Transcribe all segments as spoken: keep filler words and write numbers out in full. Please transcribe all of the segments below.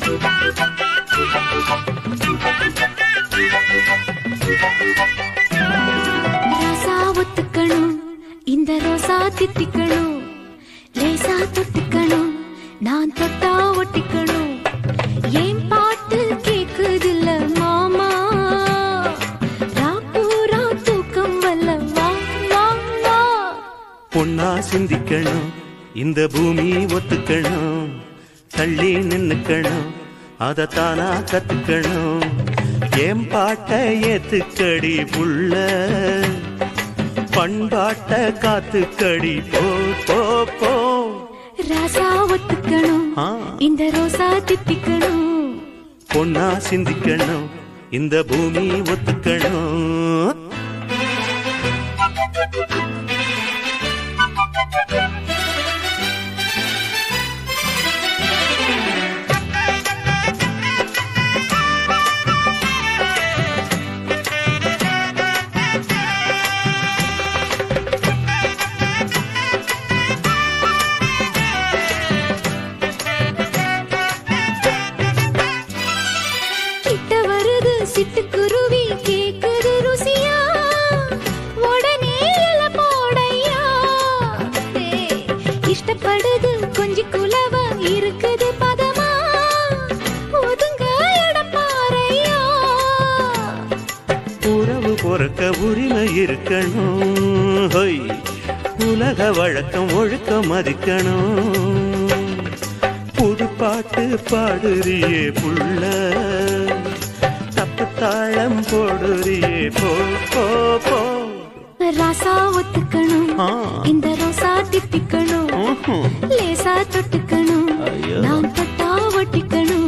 ராசா ஒத்துக்கணும் இந்த ரோசா தித்திக்கணும் லேசா தொட்டுக்கணும் நான் தொட்டா ஒட்டிக்கணும் ஏன் பாட்டு கேக்குதில்ல மாமா ராப்பூரா தூக்கம் வல்ல வா வா வா பொன்னா சிந்திக்கணும் இந்த பூமி ஒத்துக்கணும் தள்ளி நின்னுக்கணும் அத தானா கத்துக்கணும் ஏன் பாட்ட ஏத்துக்கடி புள்ள பண்பாட்ட காத்துக்கடி போ போ போ ராசா ஒத்துக்கணும் இந்த ரோசா தித்திக்கணும் பொன்னா சிந்திக்கணும் இந்த பூமி ஒத்துக்கணும் சிட்டுக்குருவி கேக்குது ருசியா உடனே இல போடையா இஷ்டப்படுது கொஞ்சி குலவ இருக்குது பதமா ஒதுங்க இடப்பாறையா உறவு பொறுக்க உரிமை இருக்கணும் உலக வழக்கம் ஒழுக்கம் மதிக்கணும் புது பாட்டு பாடுறியே புள்ள தாளம் போடுறியே போ போ போ ராசா ஒத்துக்கணும் இந்த ரோசா தித்திக்கணும் லேசா தொட்டுக்கணும் நான் தொட்டா ஒட்டிக்கணும்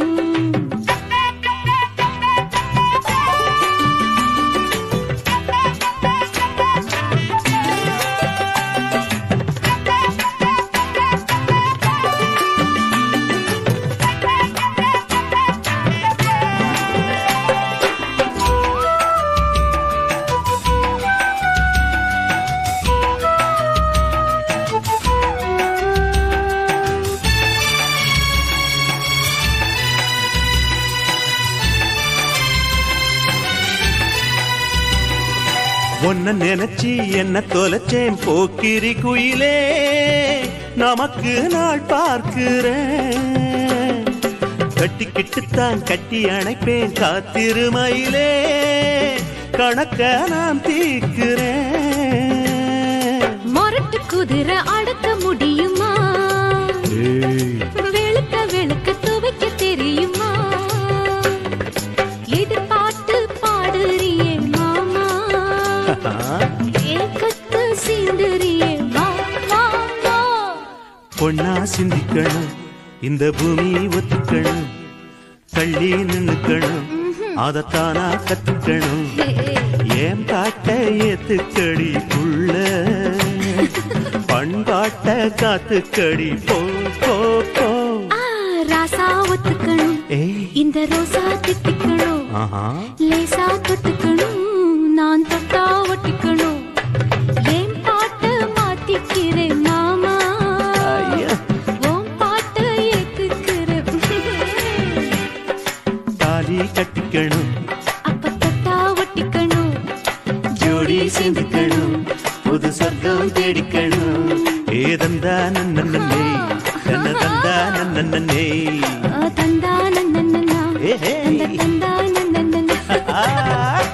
ஒன்ன நினைச்சி என்ன தொலைச்சேன் போக்கிரி குயிலே நமக்கு நாள் பார்க்கிறேன் கட்டிக்கிட்டுத்தான் கட்டி அணைப்பேன் காத்திருமையிலே கணக்க நான் தீர்க்கிறேன் மொரட்டு குதிரை அடக்க முடியுமா வெளுக்க வெளுக்க துவைக்க தெரியுமா எதிர்பார்த்து பாடுறியே மாமா ஏக்கத்து சீண்டுறியே வா வா வா பொன்னா சிந்திக்கணும் இந்த பூமி ஒத்துக்கணும் தள்ளி நின்னுக்கணும் அதத்தானா கத்துக்கணும் ஏன் பாட்ட ஏத்துக்கடி புள்ள பண்பாட்ட காத்துக்கடி போ போ போ ராசா ஒத்துக்கணும் இந்த ரோசா தித்திக்கணும் லேசா தொட்டுக்கணும் நான் தொட்டா ஒட்டிக்கணும் ஏன் பாட்ட மாத்திக்கிறேன் மாமா ஓம் பாட்ட ஏத்துக்கிறேன் தாலி கட்டிக்கணும் அப்ப தொட்டா ஒட்டிக்கணும் ஜோடி சேர்ந்துக்கணும் புது சொர்க்கம் தேடிக்கணும் ஏதந்தா நன்னே தன்ன தந்தா நன்னே தந்தா நன்னா தந்தா நன்னா